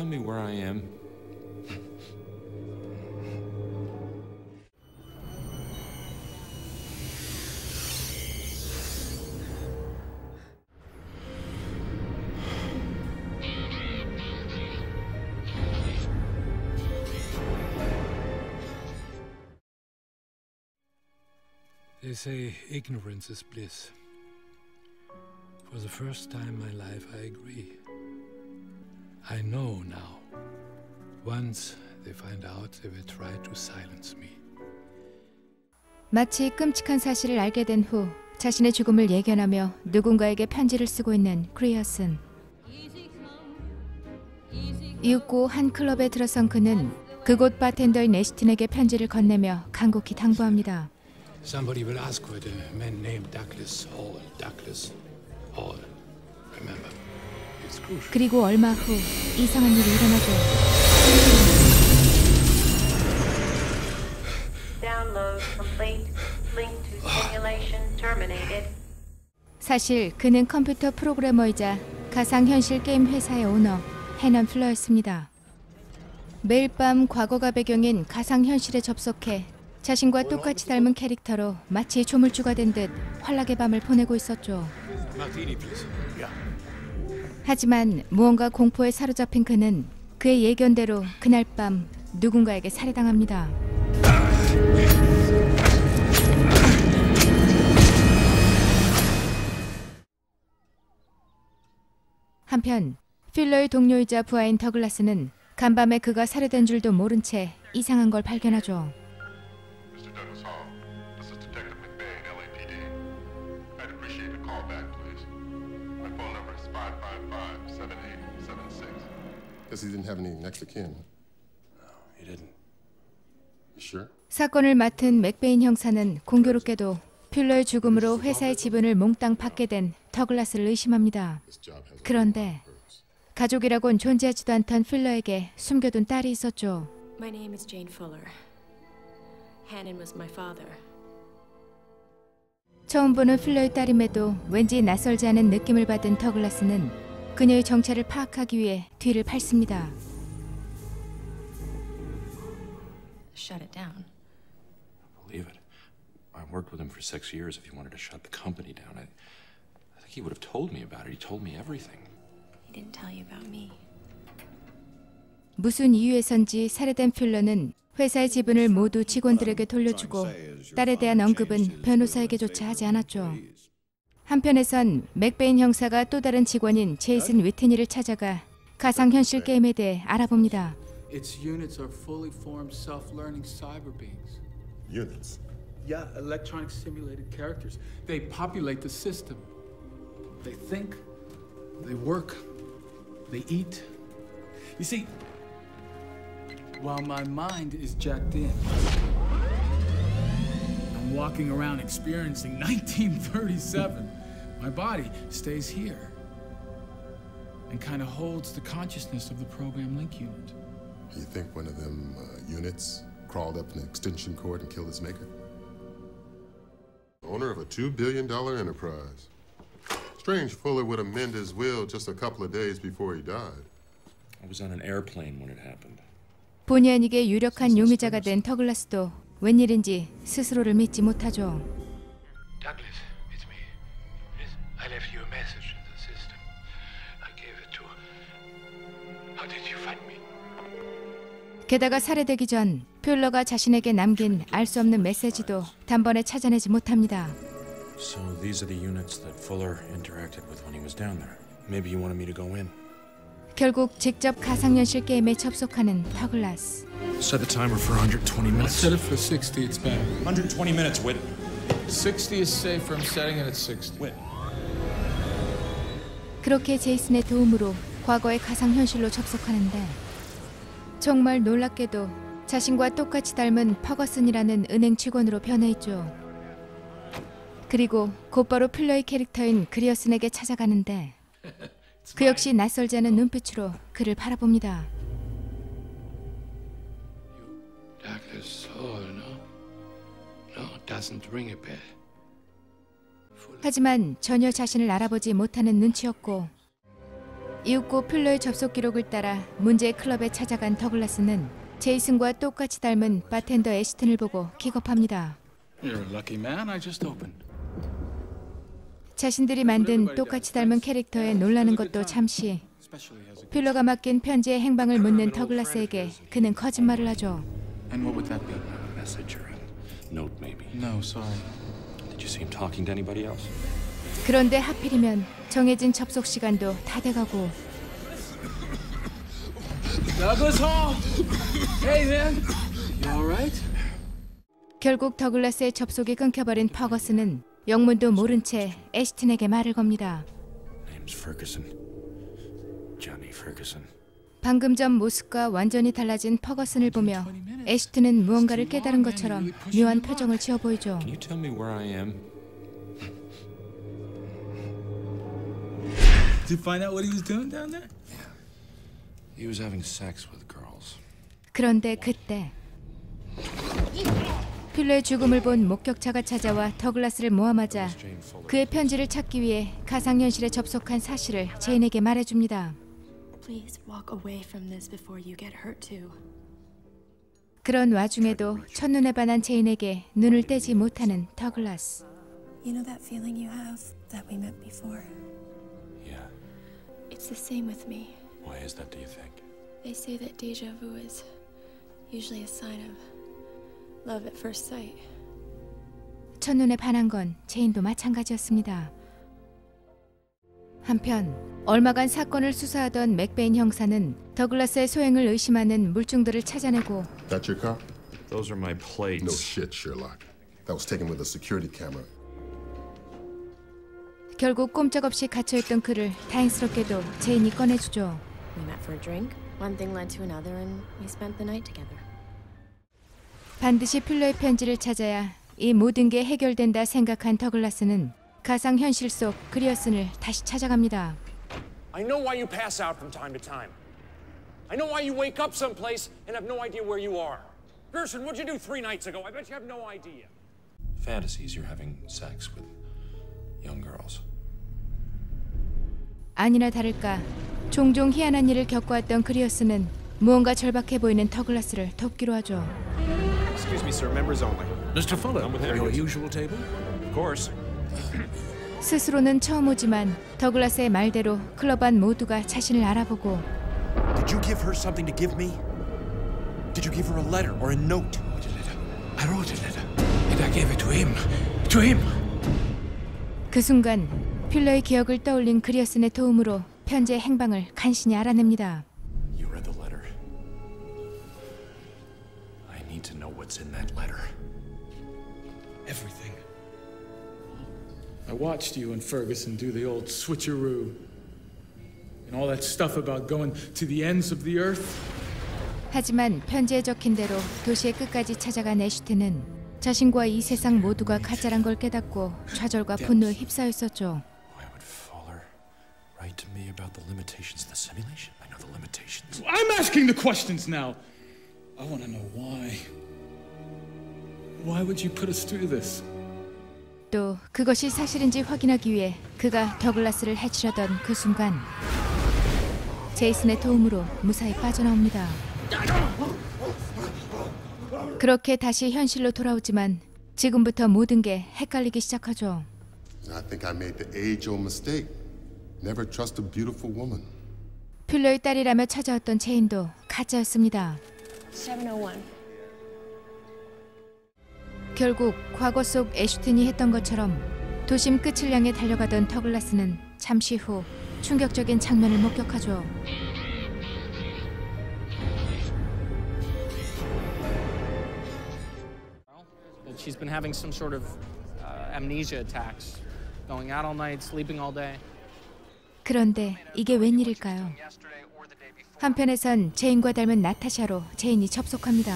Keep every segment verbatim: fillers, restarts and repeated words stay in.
tell me where I am? They say ignorance is bliss. For the first time in my life, I agree. I know now. Once they find out, they will try to silence me. 마치 끔찍한 사실을 알게 된 후 자신의 죽음을 예견하며 누군가에게 편지를 쓰고 있는 그리어슨. 이윽고 한 클럽에 들어선 그는 그곳 바텐더인 애시튼에게 편지를 건네며 간곡히 당부합니다. Somebody will ask for the man named Douglas Hall. Douglas Hall. Remember, it's crucial. 그리고 얼마 후 이상한 일이 일어나죠. Download complete. Link to simulation terminated. 사실 그는 컴퓨터 프로그래머이자 가상현실 게임 회사의 오너 해넌 플러였습니다. 매일 밤 과거가 배경인 가상현실에 접속해 자신과 똑같이 닮은 캐릭터로 마치 조물주가 된 듯 환락의 밤을 보내고 있었죠. 하지만 무언가 공포에 사로잡힌 그는 그의 예견대로 그날 밤 누군가에게 살해당합니다. 한편 필러의 동료이자 부하인 더글라스는 간밤에 그가 살해된 줄도 모른 채 이상한 걸 발견하죠. Guess he didn't have any next of kin. No, he didn't. You sure? 사건을 맡은 맥베인 형사는 공교롭게도 퓰러의 죽음으로 회사의 지분을 몽땅 받게 된 더글라스를 의심합니다. 그런데 가족이라곤 존재하지도 않던 필러에게 숨겨둔 딸이 있었죠. My name is Jane Fuller. Hannon was my father. 처음 보는 필러의 딸임에도 왠지 낯설지 않은 느낌을 받은 더글라스는 그녀의 정체를 파악하기 위해 뒤를 밟습니다. Shut it down. Believe it. I worked with him for six years. If he wanted to shut the company down, I, I think he would have told me about it. He told me everything. He didn't tell you about me. 무슨 이유에선지 살해된 퓰러는 회사의 지분을 모두 직원들에게 돌려주고 딸에 대한 언급은 변호사에게조차 하지 않았죠. 한편에선 맥베인 형사가 또 다른 직원인 제이슨 위트니를 찾아가 가상현실 게임에 대해 알아봅니다. Its units are fully formed self-learning cyber beings. Units? Yeah, electronic simulated characters. They populate the system. They think, they work, they eat. You see, while my mind is jacked in, I'm walking around experiencing nineteen thirty-seven. My body stays here and kind of holds the consciousness of the program link unit. You think one of them uh, units crawled up an extension cord and killed its maker? Owner of a two billion dollar enterprise. Strange Fuller would amend his will just a couple of days before he died. I was on an airplane when it happened. 본의 아니게 유력한 용의자가 된 더글라스도 웬일인지 스스로를 믿지 못하죠. Douglas, it's me. Yes, I left you a message in the system. I gave it to. How did you find me? 게다가 살해되기 전 퓰러가 자신에게 남긴 알 수 없는 메시지도 단번에 찾아내지 못합니다. So these are the units that Fuller interacted with when he was down there. Maybe you wanted me to go in. 결국 직접 가상현실 게임에 접속하는 더글라스. Set the timer for one hundred twenty minutes. Set it for sixty, it's better. one hundred twenty minutes, Whit. sixty is safer, I'm setting it at sixty. Whit. 그렇게 제이슨의 도움으로 과거의 가상현실로 접속하는데 정말 놀랍게도 자신과 똑같이 닮은 퍼거슨이라는 은행 직원으로 변해있죠. 그리고 곧바로 필러의 캐릭터인 그리어슨에게 찾아가는데 그 역시 낯설지 않은 눈빛으로 그를 바라봅니다. Douglas Hall, no? No, doesn't ring a bell. 하지만 전혀 자신을 알아보지 못하는 눈치였고 이윽고 필러의 접속 기록을 따라 문제의 클럽에 찾아간 더글라스는 제이슨과 똑같이 닮은 바텐더 애시튼을 보고 기겁합니다. You're a lucky man. I just opened. 자신들이 만든 똑같이 닮은 캐릭터에 놀라는 것도 잠시. 필러가 맡긴 편지의 행방을 묻는 더글라스에게 그는 거짓말을 하죠. And what would that be? A message or a note, maybe. No, sorry. Did you see him talking to anybody else? 그런데 하필이면 정해진 접속 시간도 다 돼가고. Douglas Hall. Hey, man. You all right? 결국 더글라스의 접속이 끊겨버린 퍼거슨은 영문도 모른 채 애시튼에게 말을 겁니다. Name's Ferguson. Johnny Ferguson. 방금 전 모습과 완전히 달라진 퍼거슨을 보며 애시튼은 무언가를 깨달은 것처럼 묘한 표정을 지어 보이죠. Can you tell me where I am? Did you find out what he was doing down there? Yeah. He was having sex with girls. 그런데 그때 필러의 죽음을 본 목격자가 찾아와 더글라스를 모함하자 그의 편지를 찾기 위해 가상현실에 접속한 사실을 제인에게 말해줍니다. Please walk away from this before you get hurt too. 그런 와중에도 첫눈에 반한 제인에게 눈을 떼지 못하는 더글라스. You know that feeling you have that we met before? Yeah. It's the same with me. Why is that, do you think? They say that deja vu is usually a sign of love at first sight. 첫눈에 반한 건 제인도 마찬가지였습니다. 한편 얼마간 사건을 수사하던 맥베인 형사는 더글라스의 소행을 의심하는 물증들을 찾아내고 That your car? Those are my plates. No shit, Sherlock. That was taken with a security camera. 결국 꼼짝없이 갇혀있던 그를 다행스럽게도 제인이 꺼내주죠. We met for a drink. One thing led to another and we spent the night together. 반드시 필러의 편지를 찾아야 이 모든 게 해결된다 생각한 더글라스는 가상현실 속 그리어슨을 다시 찾아갑니다. I know why you pass out from time to time. I know why you wake up someplace and have no idea where you are. Gerson, what'd you do three nights ago? I bet you have no idea. Fantasies you're having sex with young girls. 아니나 다를까 종종 희한한 일을 겪어왔던 그리어스는 무언가 절박해 보이는 더글라스를 돕기로 하죠. Excuse me, sir. Members only. Mister Fuller, your usual table? Of course. 스스로는 처음 오지만 더글라스의 말대로 클럽 안 모두가 자신을 알아보고 Did you give her something to give me? Did you give her a letter or a note? I wrote a letter, and I gave it to him. To him. 그 순간 필러의 기억을 떠올린 그리어슨의 도움으로 편지의 행방을 간신히 알아냅니다. You read the letter. I need to know what's in that letter. Everything. I watched you and Ferguson do the old switcheroo. And all that stuff about going to the ends of the earth. 하지만 편지에 적힌 대로 도시의 끝까지 찾아간 애시튼은 자신과 이 세상 모두가 가짜란 걸 깨닫고 좌절과 분노에 휩싸여 있었죠. Why would Fuller write to me about the limitations of the simulation? I know the limitations. I'm asking the questions now. I want to know why. Why would you put us through this? 또 그것이 사실인지 확인하기 위해 그가 더글라스를 해치려던 그 순간 제이슨의 도움으로 무사히 빠져나옵니다. 그렇게 다시 현실로 돌아오지만 지금부터 모든 게 헷갈리기 시작하죠. I think I made the age-old mistake. Never trust a beautiful woman. 필러의 딸이라며 찾아왔던 제인도 가짜였습니다. seven-oh-one. 결국 과거 속 애슈튼이 했던 것처럼 도심 끝을 향해 달려가던 더글라스는 잠시 후 충격적인 장면을 목격하죠. She's been having some sort of uh, amnesia attacks, going out all night, sleeping all day. 그런데 이게 웬일일까요? 한편에선 제인과 닮은 나타샤로 제인이 접속합니다.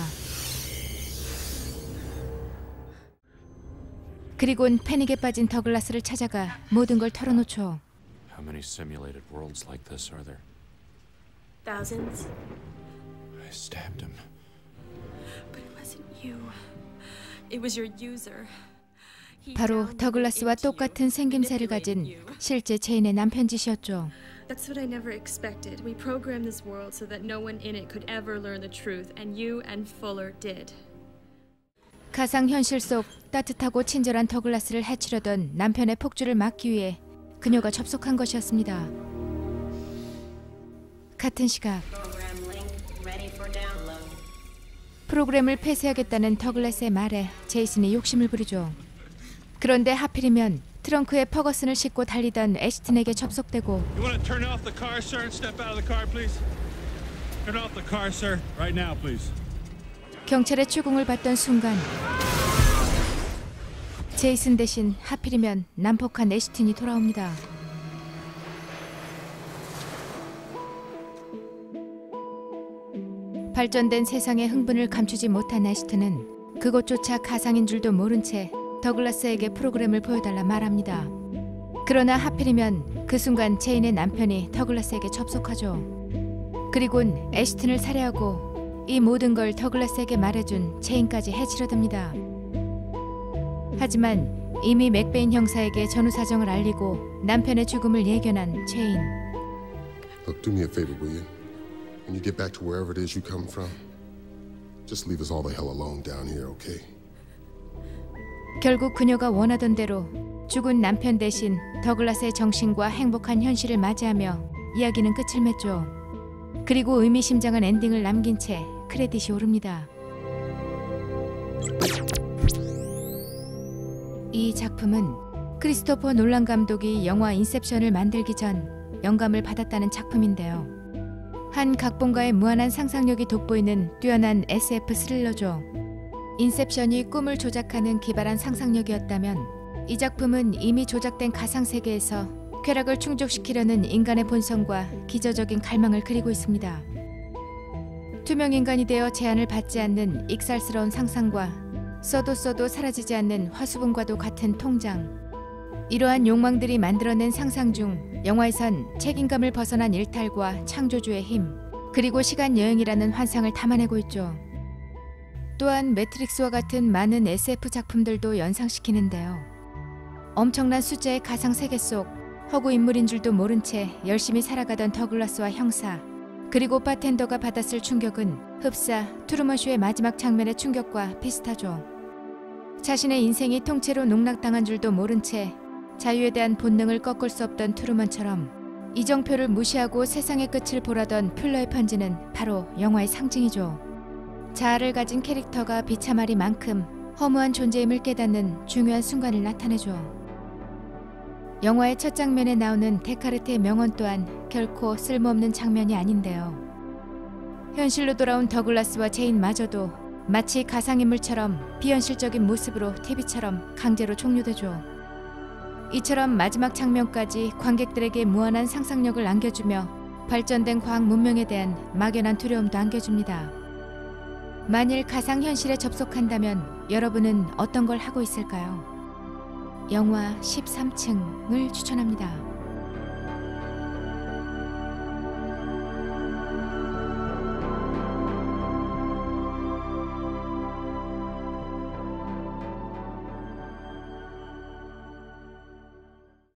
그리곤 패닉에 빠진 더글라스를 찾아가 모든 걸 털어놓죠. How many simulated worlds like this are there? Thousands. I stabbed him. But it wasn't you. It was your user. 바로 더글라스와 똑같은 생김새를 가진 실제 체인의 남편 짓이었죠. That's what I never expected. We programmed this world so that no one in it could ever learn the truth, and you and Fuller did. 가상 현실 속 따뜻하고 친절한 더글라스를 해치려던 남편의 폭주를 막기 위해 그녀가 접속한 것이었습니다. 같은 시각 프로그램을 폐쇄하겠다는 더글라스의 말에 제이슨이 욕심을 부리죠. 그런데 하필이면 트렁크에 퍼거슨을 싣고 달리던 애시튼에게 접속되고 You want to turn off the car, sir, and step out of the car, please? Turn off the car, sir, right now, please. 경찰의 추궁을 받던 순간 제이슨 대신 하필이면 난폭한 애시튼이 돌아옵니다. 발전된 세상의 흥분을 감추지 못한 애시튼은 그것조차 가상인 줄도 모른 채 더글라스에게 프로그램을 보여달라 말합니다. 그러나 하필이면 그 순간 제인의 남편이 더글라스에게 접속하죠. 그리곤 애시튼을 살해하고 이 모든 걸 더글라스에게 말해준 제인까지 해치려 듭니다. 하지만 이미 맥베인 형사에게 전후 사정을 알리고 남편의 죽음을 예견한 제인. Look, do me a favor, will you? When you get back to wherever it is you come from, just leave us all the hell alone down here, okay? 결국 그녀가 원하던 대로 죽은 남편 대신 더글라스의 정신과 행복한 현실을 맞이하며 이야기는 끝을 맺죠. 그리고 의미심장한 엔딩을 남긴 채 크레딧이 오릅니다. 이 작품은 크리스토퍼 놀란 감독이 영화 인셉션을 만들기 전 영감을 받았다는 작품인데요. 한 각본가의 무한한 상상력이 돋보이는 뛰어난 에스에프 스릴러죠. 인셉션이 꿈을 조작하는 기발한 상상력이었다면 이 작품은 이미 조작된 가상세계에서 쾌락을 충족시키려는 인간의 본성과 기저적인 갈망을 그리고 있습니다. 투명인간이 되어 제한을 받지 않는 익살스러운 상상과 써도 써도 사라지지 않는 화수분과도 같은 통장. 이러한 욕망들이 만들어낸 상상 중 영화에선 책임감을 벗어난 일탈과 창조주의 힘, 그리고 시간여행이라는 환상을 담아내고 있죠. 또한 매트릭스와 같은 많은 에스에프 작품들도 연상시키는데요. 엄청난 숫자의 가상세계 속 허구 인물인 줄도 모른 채 열심히 살아가던 더글라스와 형사, 그리고 바텐더가 받았을 충격은 흡사 트루먼쇼의 마지막 장면의 충격과 비슷하죠. 자신의 인생이 통째로 농락당한 줄도 모른 채 자유에 대한 본능을 꺾을 수 없던 트루먼처럼 이정표를 무시하고 세상의 끝을 보라던 퓰러의 편지는 바로 영화의 상징이죠. 자아를 가진 캐릭터가 비참하리만큼 허무한 존재임을 깨닫는 중요한 순간을 나타내죠. 영화의 첫 장면에 나오는 데카르트의 명언 또한 결코 쓸모없는 장면이 아닌데요. 현실로 돌아온 더글라스와 제인마저도 마치 가상인물처럼 비현실적인 모습으로 티비처럼 강제로 종료되죠. 이처럼 마지막 장면까지 관객들에게 무한한 상상력을 안겨주며 발전된 과학 문명에 대한 막연한 두려움도 안겨줍니다. 만일 가상현실에 접속한다면 여러분은 어떤 걸 하고 있을까요? 영화 십삼 층을 추천합니다.